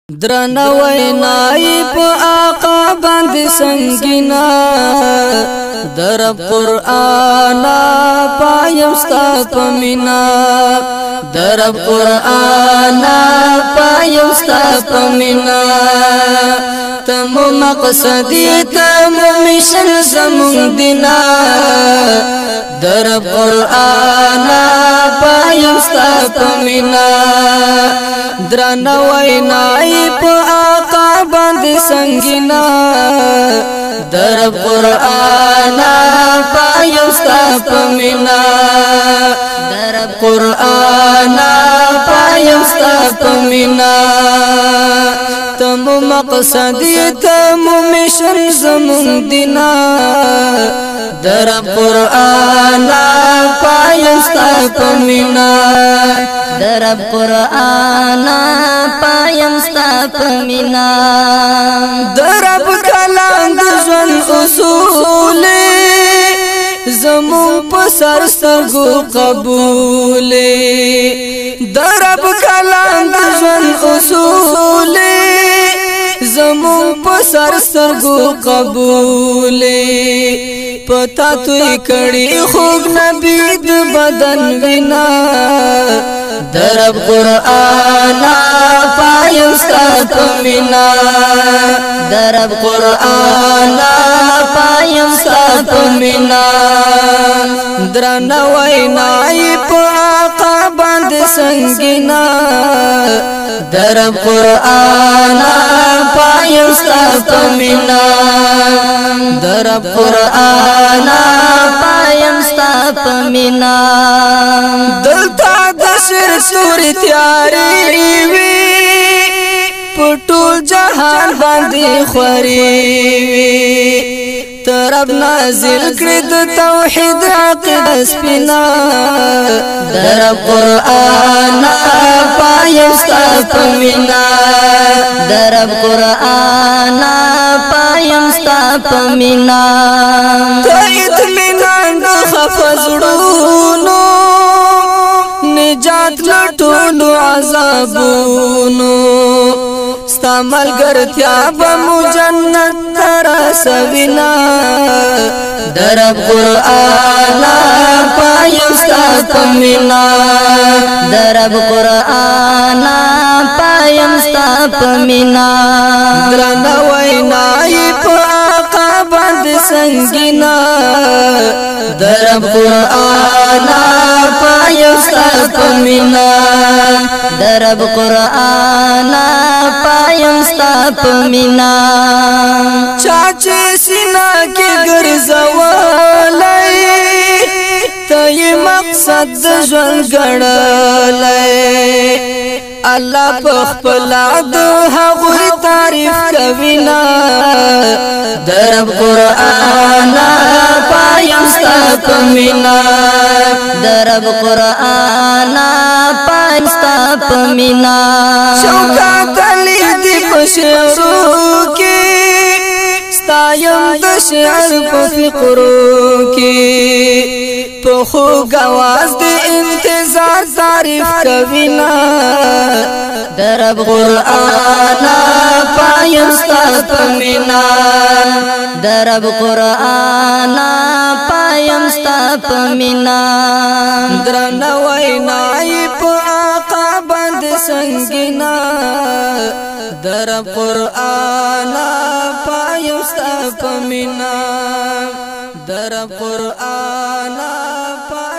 درنوی نائب آقا بند سنگینا درب قرآن پایم ستا پمینا درب قرآن پایم ستا پمینا تمو مقصدی تمو مشن زمون دینا درب قرآن پایم ستا پمینا درنوی نائب آقا بند سنگینا درب قرآن پایم ستا پمینا درب قرآن پایم ستا پمینا تمو مقصدی تمو مشن زمون دینا درب قرآن پایم ستا پمینا درب قرآن پایم ستا پمینا درب کلام د ژوند اصول زمون په سر سترګو قبول درب کلام د ژوند اصول زمون په سر سترګو قبول پتا توی کړي خوږ نبی د بدن وینا درب قرآن پایم ستا پمینا درب قرآن پایم ستا پمینا درنوی نائب آقا بند سنگینا درب قرآن پایم ستا پمینا درب قرآن پایم ستا پمینا دلتا دشر سوری تیاری وی پټول جهان باندې خوري وی ترب نازل کړی د توحید عقیده سپینا درب قرآن پایم ستا پمینا درب قرآن پایم ستا پمینا ته اطمینان د خفزړونو نجات لټولو عذابونو ستا ملګرتیا به مو جنت ته رسوینا درب قرآن پایم ستا پمینا درب قرآن پایم ستا پمینا درنوی نائب آقا بند سنگینا درب قرآن پایم ستا پمینا درب قرآن پایم ستا پمینا چاچه سینا کی ګرځولای ته مقصد د ژوند ګڼلای الله په خپل د هغوی تعریف کوینا درب قرآن پایم ستا پمینا درب قرآن پایم ستا پمینا شوکات علی دی پشعرو کی ستایم د شعر په فقرو کی په خوږ آواز د انتظار تعریف کوینا درب قرآن پایم ستا پمینا درب قرآن پایم ستا پمینا درنوی نائب آقا بند سنگینا درب قرآن پایم ستا پمینا درب قرآن